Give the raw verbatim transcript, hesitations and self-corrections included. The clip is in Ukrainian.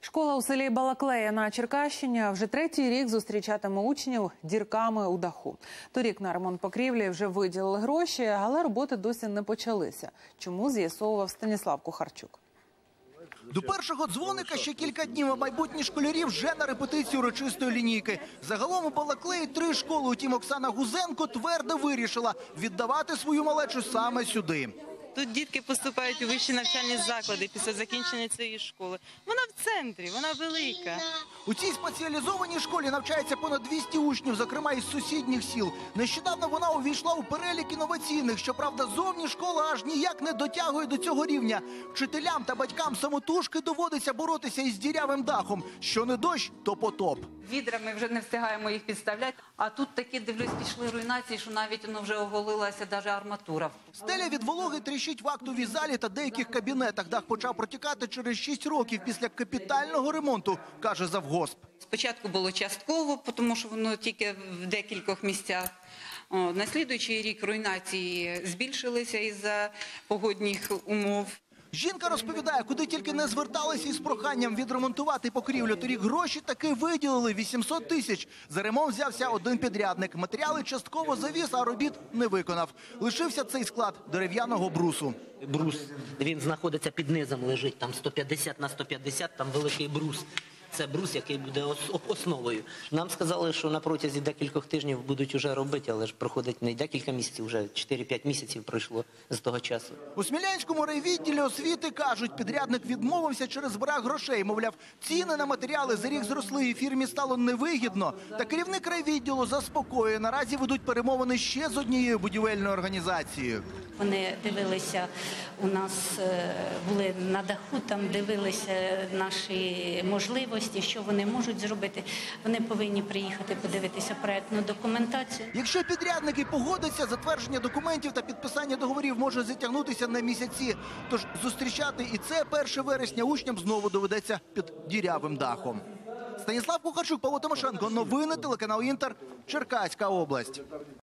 Школа у селі Балаклея на Черкащині вже третій рік зустрічатиме учнів дірками у даху. Торік на ремонт покрівлі вже виділили гроші, але роботи досі не почалися. Чому, з'ясовував Станіслав Кухарчук. До першого дзвоника ще кілька днів, а майбутні школярі вже на репетицію урочистої лінійки. Загалом у Балаклеї три школи, утім Оксана Гузенко твердо вирішила віддавати свою малечу саме сюди. Тут дітки поступають у вищі навчальні заклади після закінчення цієї школи. Вона в центрі, вона велика. У цій спеціалізованій школі навчається понад двісті учнів, зокрема із сусідніх сіл. Нещодавно вона увійшла у перелік інноваційних. Щоправда, зовні школа аж ніяк не дотягує до цього рівня. Вчителям та батькам самотужки доводиться боротися із дірявим дахом. Що не дощ, то потоп. Відрами вже не встигаємо їх підставляти, а тут такі, дивлюсь, пішли руйнації, що навіть воно вже оголилася навіть арматура. Стеля від вологи тріщить в актовій залі та деяких кабінетах. Дах почав протікати через шість років після капітального ремонту, каже завгосп. Спочатку було частково, тому що воно тільки в декількох місцях. На слідуючий рік руйнації збільшилися із-за погодних умов. Жінка розповідає, куди тільки не зверталися із проханням відремонтувати покрівлю. Торік гроші таки виділили – вісімсот тисяч. За ремонт взявся один підрядник. Матеріали частково завіз, а робіт не виконав. Лишився цей склад дерев'яного брусу. Брус, він знаходиться під низом, лежить там сто п'ятдесят на сто п'ятдесят, там великий брус. Це брус, який буде основою. Нам сказали, що на протязі декількох тижнів будуть вже робити, але ж проходить не декілька місяців, вже чотири-п'ять місяців пройшло з того часу. У Смілянському райвідділі освіти кажуть, підрядник відмовився через брак грошей. Мовляв, ціни на матеріали за рік зросли і фірмі стало невигідно. Та керівник райвідділу заспокоює, наразі ведуть перемовини ще з однією будівельною організацією. Вони дивилися, у нас були на даху, там дивилися наші можливості, що вони можуть зробити. Вони повинні приїхати подивитися проєктну документацію. Якщо підрядники погодяться, затвердження документів та підписання договорів може затягнутися на місяці. Тож зустрічати і це перше вересня учням знову доведеться під дірявим дахом. Станіслав Кухарчук, Павло Тимошенко. Новини, телеканал Інтер, Черкаська область.